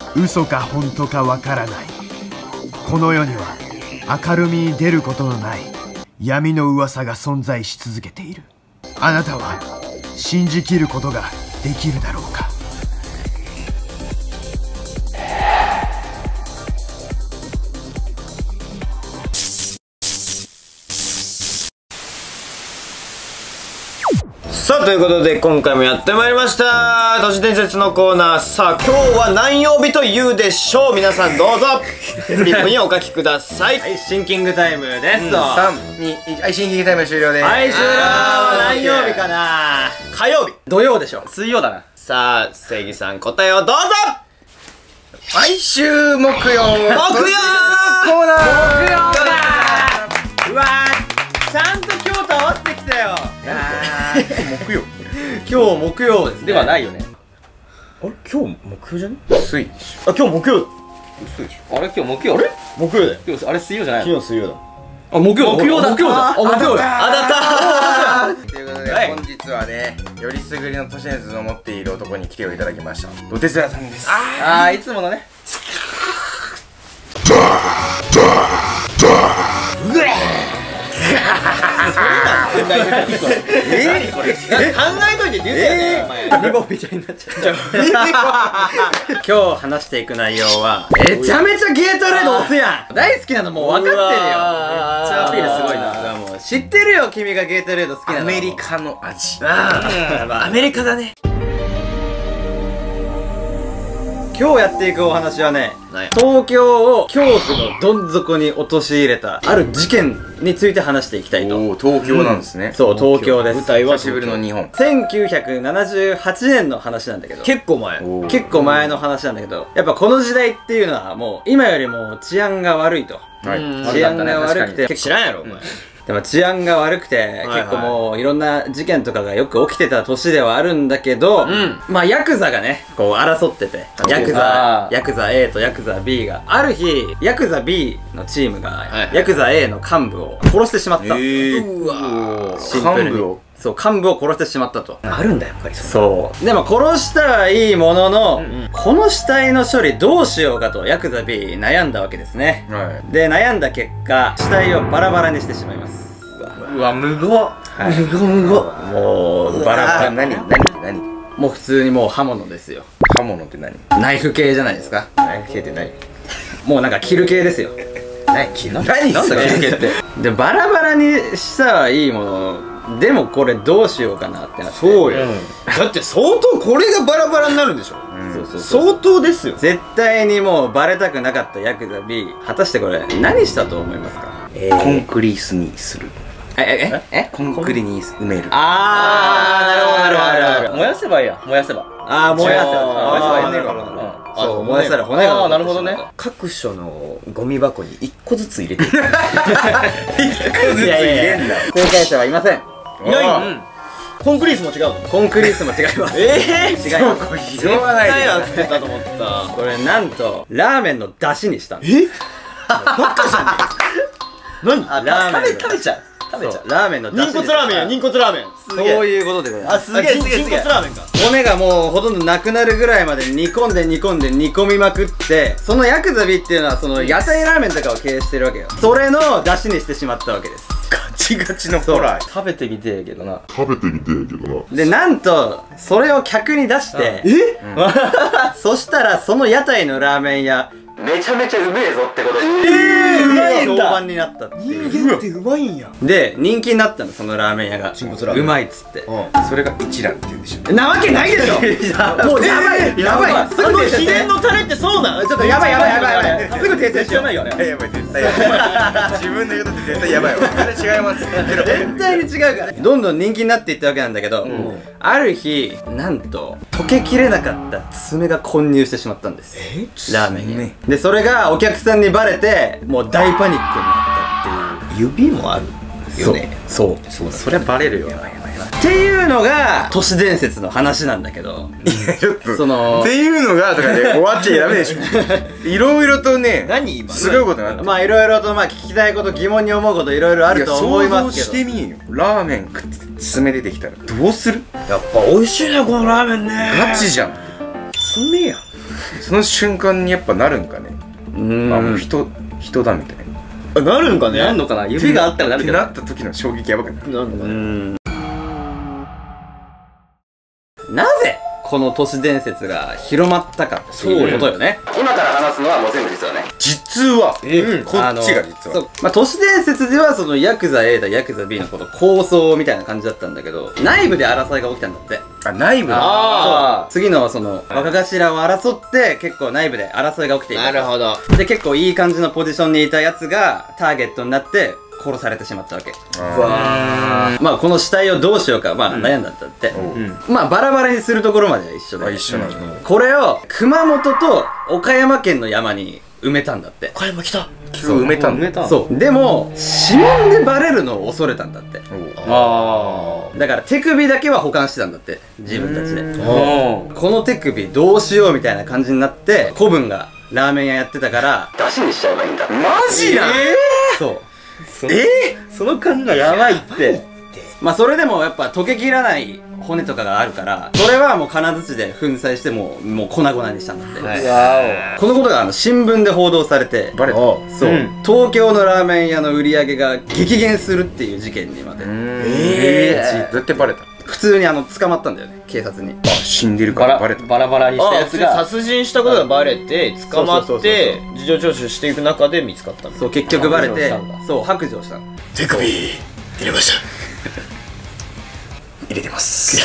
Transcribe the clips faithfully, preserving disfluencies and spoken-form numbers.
嘘か本当かわからない。この世には明るみに出ることのない闇の噂が存在し続けている。あなたは信じきることができるだろうか。 さあということで今回もやってまいりました都市伝説のコーナー。さあ今日は何曜日と言うでしょう。皆さんどうぞフリップにお書きください。 はい、シンキングタイムですと、 さん、に、いち、はい、シンキングタイム終了です。 はい、終了。 あー何曜日かな。 火曜日。 土曜でしょ。水曜だな。 さあ正義さん答えをどうぞ。 毎週木曜木曜木曜コーナー。 木曜だ。うわー、ちゃんと今日と合わせてきたよ。 木曜今日木曜ですね。ではないよね。 あれ今日木曜じゃね。 水あ今日木曜。 嘘でしあれ今日木曜。あれ木曜だよ。 今日あれ水曜じゃない。 昨日水曜だ。 あ木曜だ。木曜だ。木曜だ。あ木曜だ。 あだったょ。ということで、 はい本日はね、よりすぐりの都市伝説を持っている男に来ていただきました。ドテスラさんです。 ああ、いつものね。 え何これ。考えといてって言ったよねお前。 リボみたいになっちゃう。今日話していく内容はめちゃめちゃゲートレード押すやん。大好きなのもう分かってるよ。めっちゃアピールすごいな。もう知ってるよ君がゲートレード好きなの。 アメリカの味。 ああアメリカだね。 今日やっていくお話はね、 何や東京を恐怖のどん底に陥れたある事件について話していきたいと。 おお、東京なんですね。 そう、東京です。 舞台は久しぶりの日本。 せんきゅうひゃくななじゅうはちねんの話なんだけど、 結構前。 おー結構前の話なんだけど、やっぱこの時代っていうのはもう今よりも治安が悪いと。 はい。 うん治安が悪くて、 結構知らんやろお前。 でも治安が悪くて、 はい結構もういろんな事件とかがよく起きてた年ではあるんだけど、 んまあヤクザがね、こう争ってて、ヤクザ、ヤクザ A とヤクザ B が、ある日、ヤクザ B のチームが、 いヤクザ A の幹部を殺してしまった。 えー、 うわシンプルに幹部を。 そう、幹部を殺してしまったと。 あるんだやっぱり。 そう。でも殺したはいいものの、この死体の処理どうしようかとヤクザ B 悩んだわけですね。 はい。 で、悩んだ結果、死体をバラバラにしてしまいます。 うわむごっ。 はい、むごむご。もう、バラバラ。 何何何もう普通にもう刃物ですよ。 刃物って何？ ナイフ系じゃないですか。 ナイフ系って何？ もうなんかキル系ですよ。 何？キル？ 何なんだキル系って。で、バラバラにしたはいいもの、でもこれどうしようかなってなって。 そうよ。だって相当これがバラバラになるんでしょ。 そうそうそう。 相当ですよ。 絶対にもうバレたくなかったヤクザ B、果たしてこれ何したと思いますか？ コンクリースにする。 え、え、え、えコンクリに埋める。 あー、なるほど、なるほど、なるほど。 燃やせばいいや、燃やせば。 あー、燃やせば。 あー燃やせばいいなるほどね。 あそう、燃やせたら骨が。 あーなるほどね。 各所のゴミ箱に一個ずつ入れていく。 いやいやいや、正解者はいません。 いないの？コンクリースも違うの？ コンクリースも違います。 ええ違います。 しょうがない絶対やってたと思った。 これなんと、ラーメンの出汁にしたんです。 え？ばっかじゃん。何？ あ、 ラーメン食べ、食べちゃう。食べちゃそうう。ラーメンの出汁軟骨ラーメンや、軟骨ラーメン。 そういうことでございまあ、 す。 すげえすげえ軟すげえ。 骨ラーメンか。 骨がもうほとんどなくなるぐらいまで煮込んで煮込んで煮込みまくって、そのヤクザビっていうのはその屋台ラーメンとかを経営してるわけよ。それの出汁にしてしまったわけです。 ガチガチのホラー。 食べてみてえけどな。 で、なんと、それを客に出して、そしたらその屋台のラーメン屋、めちゃめちゃうめえぞってことで、 えうまいんだ。 評判になったっていう。 人間ってうまいんや。 で、人気になったの、そのラーメン屋が。 沈没ラーメンうまいっつって。 それが一蘭って言うんでしょ。 なわけないでしょ。もうやばい、やばい、すぐあの訂正して。 秘伝のタレってそうなん？ ちょっとやばいやばいやばいやばい。すぐ訂正しよう。 ないよね。 やばい、絶対やばい。自分の言うことって絶対やばいわ。絶対違います。 絶対に違うから。どんどん人気になっていったわけなんだけど、ある日、なんと、溶けきれなかった爪が混入してしまったんです。ラーメンに。で、それがお客さんにバレて、もう大パニックになったっていう。 指もあるよね。 そう。 そうだ。そりゃバレるよ。 っていうのが都市伝説の話なんだけど、 ちょっとそのっていうのがとかで終わっちゃダメでしょ。いろいろとね、 何今すごいことになってる。 まあいろいろとまあ聞きたいこと疑問に思うこといろいろあると思いますけど、 想像してみよ。ラーメン食って爪出てきたらどうする？ やっぱ美味しいねこのラーメンね。 ガチじゃん。 爪やん。 その瞬間にやっぱなるんかね。 うーんあ、もう人人だみたいな。 なるんかね。 なんのかな、指があったらなるけど。 ってなった時の衝撃やばくない？ なんのかね。 なぜこの都市伝説が広まったかっていうことよね。今から話すのはもう全部実はね。 実は、うん、こっちが実は。 まあ、都市伝説ではそのヤクザ A だヤクザ B のこと構想みたいな感じだったんだけど、内部で争いが起きたんだって。 あ、内部だ。 ああ、次のその若頭を争って結構内部で争いが起きていた。 なるほど。 で結構いい感じのポジションにいたやつがターゲットになって殺されてしまったわけ。 あまあこの死体をどうしようかまあ悩んだんだって、 ーまあバラバラにするところまでは一緒あ、 で、 一緒なんだ。 これを熊本と岡山県の山に埋めたんだって。 岡山来た。 そう埋めたんだ。 そうでも指紋でバレるのを恐れたんだって。 あだから手首だけは保管してたんだって自分たちで。 あ。 この手首どうしようみたいな感じになって子分がラーメン屋やってたから出汁にしちゃえばいいんだ。 マジだ。 そうえー、その考えやばいって。 まあそれでもやっぱ溶けきらない骨とかがあるからそれはもう金槌で粉砕してもうもう粉々にしたんだって、 はい、 このことがあの新聞で報道されてバレた。 そう、うん、東京のラーメン屋の売り上げが激減するっていう事件にまで。 えー、どうやってバレた？ 普通にあの捕まったんだよね警察に。 あ、死んでるからバレた。 バラバラにしたやつが殺人したことがバレて捕まそうそうそうそうって事情聴取していく中で見つかったみたいな。 そう結局バレて白状したんだ。 そう白状したの。 手首入れました入れてます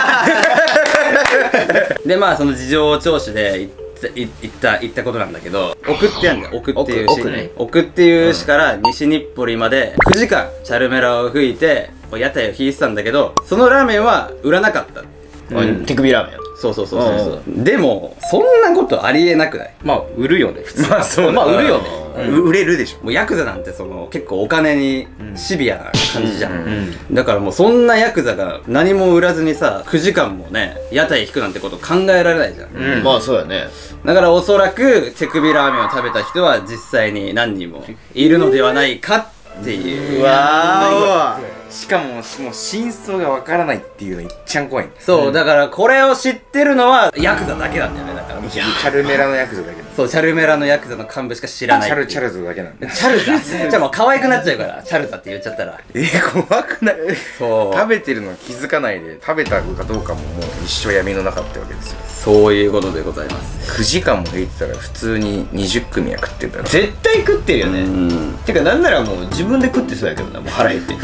でまあその事情聴取で言った言った言ったことなんだけど、奥ってやんだよ。奥っていう市、 奥ね奥っていう市から西日暮里までくじかんチャルメラを吹いて屋台を引いてたんだけど、そのラーメンは売らなかった。 うん手首ラーメン。 そうそうそうそうそう。でもそんなことありえなくない？ まあ売るよね普通。 まあそうだまあ売るよね。 売れるでしょ。 もうヤクザなんてその結構お金にシビアな感じじゃん。だからもうそんなヤクザが何も売らずにさくじかんもね屋台引くなんてこと考えられないじゃん。 うん、まあそうやね。 だからおそらく手首ラーメンを食べた人は実際に何人もいるのではないかっていう。 うわー、 しかももう真相がわからないっていうのいっちゃん怖いんだ。 そう、だからこれを知ってるのはヤクザだけなんだよね。だからもうチャルメラのヤクザだけなんだ。 そう、チャルメラのヤクザの幹部しか知らないっていう。 チャルチャルズだけなんだ。 チャルザじゃあもう可愛くなっちゃうからチャルザって言っちゃったら。 えー、怖くない？ そう食べてるの気づかないで食べたかどうかももう一生闇の中ってわけですよ。 そういうことでございます。 くじかんも吹いてたら普通ににじゅっくみは食ってるだろ。 絶対食ってるよね。 うんてかなんならもう自分で食ってそうやけどな、もう腹減って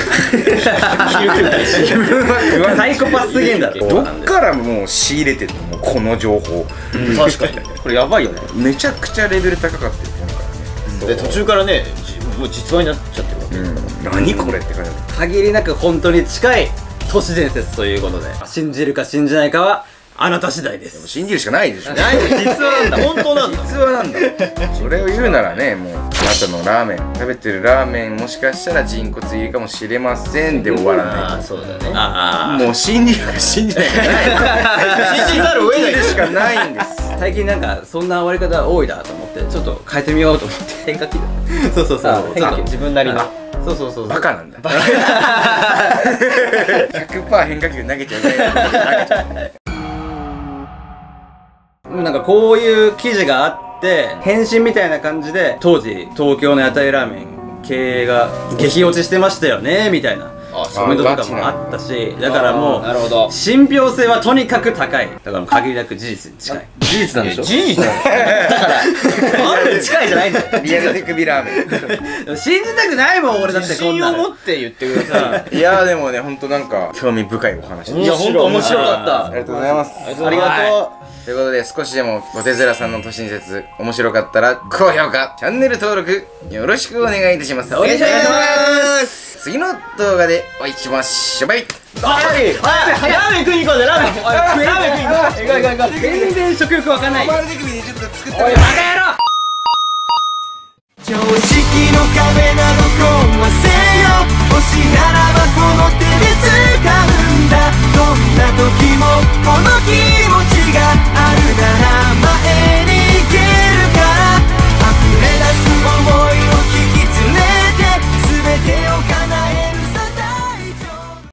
サイコパスすぎんだろ。 どっからもう仕入れてるのもうこの情報。 確かにこれやばいよね。 めちゃくちゃレベル高かったよ今からね。 で途中からねじもう実話になっちゃってるわけですから、 うん、何これって感じだった。 限りなく本当に近い都市伝説ということで、信じるか信じないかはあなた次第です。 信じるしかないでしょ。 ない実話なんだ。本当なんだ。 実話なんだ。それを言うならね、もうあなたのラーメン食べてるラーメンもしかしたら人骨入りかもしれませんで終わらああない。 そうだね。 あもう信じるか信じないかない信じざるを得ないしかないんです。 あ、最近なんかそんな終わり方多いなと思ってちょっと変えてみようと思って。 変化球だ。 そうそうそう。 変化球自分なりの。 そうそうそう。 バカなんだ。ひゃくパーセント 変化球投げちゃうぐらい投げちゃう。 なんかこういう記事があって返信みたいな感じで当時東京の屋台ラーメン経営が激落ちしてましたよねみたいなコメントとかもあったし、だからもうなるほど。 信憑性はとにかく高い。だから限りなく事実に近い。 事実なんでしょ。 事実なんだ。あるに近いじゃないんだよ。 リアル手首ラーメン。 信じたくないもん俺だって自こんなの。 信を持って言ってください。 いやーでもね、ほんとなんか興味深いお話でいやほんと面白かった。 ありがとうございます。 ありがとということで少しでもゴテゼラさんの都市伝説面白かったら高評価、チャンネル登録よろしくお願いいたします。 う。お願いします。 次の動画でお会いしましょう。バイ。 はいはいラーメン食いに行こうぜ。ラーメン。ラーメン食いに行こう。行こう行こう行こう。 全然食欲わかんない。 丸手首でちょっと作っておいバカ野郎。 常識の壁など壊せよ。星ならば